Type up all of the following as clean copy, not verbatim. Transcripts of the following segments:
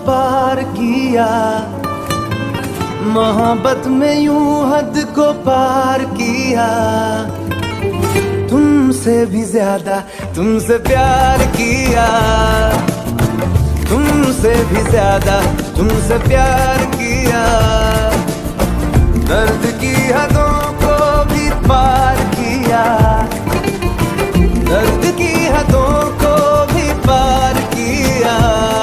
पार किया, मोहब्बत में यूं हद को पार किया। तुमसे भी ज्यादा तुमसे प्यार किया, तुमसे भी ज्यादा तुमसे प्यार किया। दर्द की हदों को भी पार किया, दर्द की हदों को भी पार किया।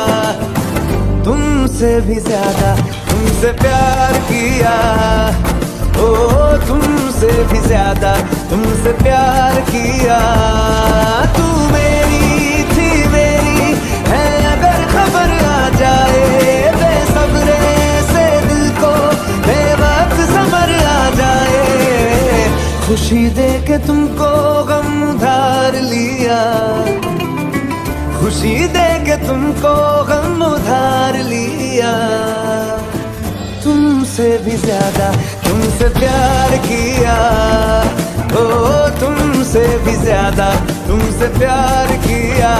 तुमसे भी ज्यादा तुमसे प्यार किया, ओ तुमसे भी ज्यादा तुमसे प्यार किया। तू मेरी थी मेरी है अगर खबर आ जाए, बेसब्रे से दिल को बेवक्त समर आ जाए। खुशी दे के तुमको गम उधार लिया, खुशी दे के तुमको गम उधार लिया। तुमसे भी ज्यादा तुमसे प्यार किया, ओ तुमसे भी ज्यादा तुमसे प्यार किया।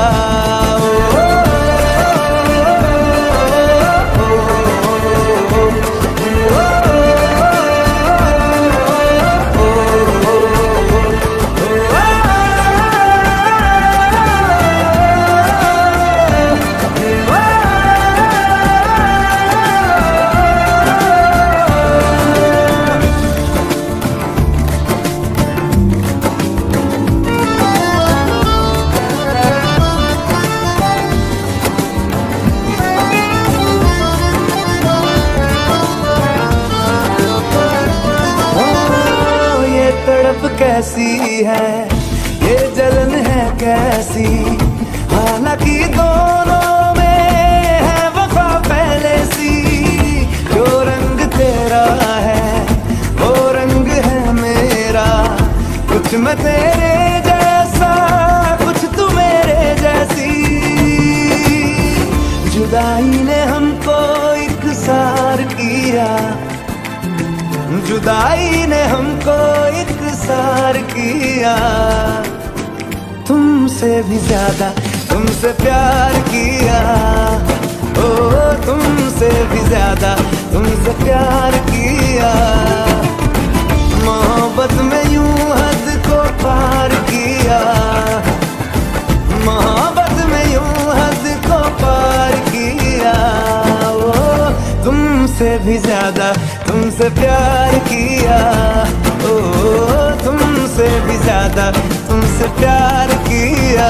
तड़प कैसी है ये जलन है कैसी, हालांकि दोनों में है वफा पहले सी। जो रंग तेरा है वो रंग है मेरा, कुछ मैं तेरे जैसा कुछ तू मेरे जैसी। जुदाई ने हमको इकसार किया, जुदाई ने हमको इकसार किया। तुमसे भी ज्यादा तुमसे प्यार किया, ओ तुमसे भी ज्यादा तुमसे प्यार किया। मोहब्बत में यूं हद को पार किया, मोहब्बत में यूं हद को पार किया। ओ तुमसे भी ज्यादा तुमसे प्यार किया, ओ तुमसे भी ज्यादा तुमसे प्यार किया।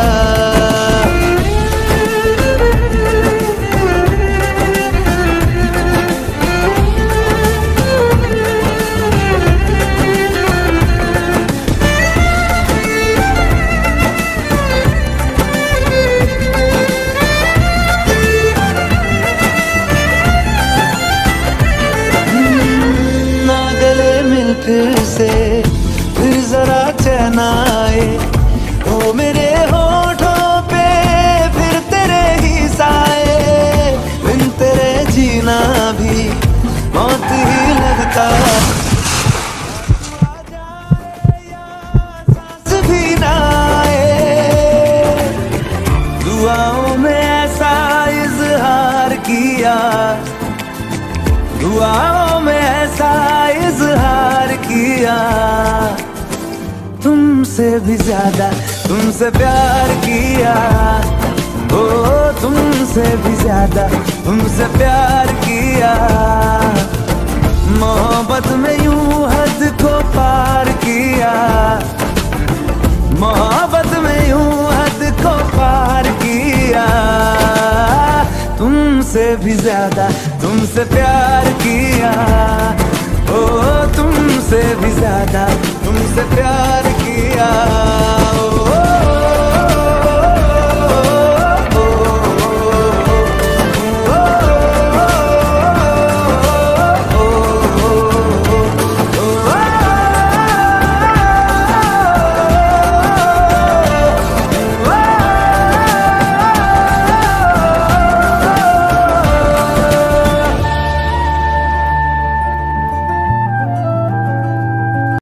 फिर से फिर जरा चैन आए, ओ मेरे होठों पे फिर तेरे ही साए। बिन तेरे जीना भी मौत ही लगता, सांस भी ना आए। दुआओं में ऐसा इजहार किया, दुआओं में ऐसा इजहार किया। तुमसे भी ज्यादा तुमसे प्यार किया, ओ तुमसे भी ज्यादा तुमसे प्यार किया। मोहब्बत में यूं हद को पार किया, मोहब्बत में यूं हद को पार किया। तुमसे भी ज्यादा तुमसे प्यार किया, ओ तुमसे भी ज्यादा तुमसे प्यार किया।